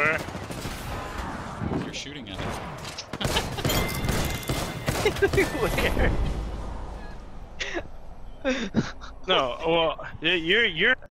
Where? You're shooting at it. Where? No, well, you're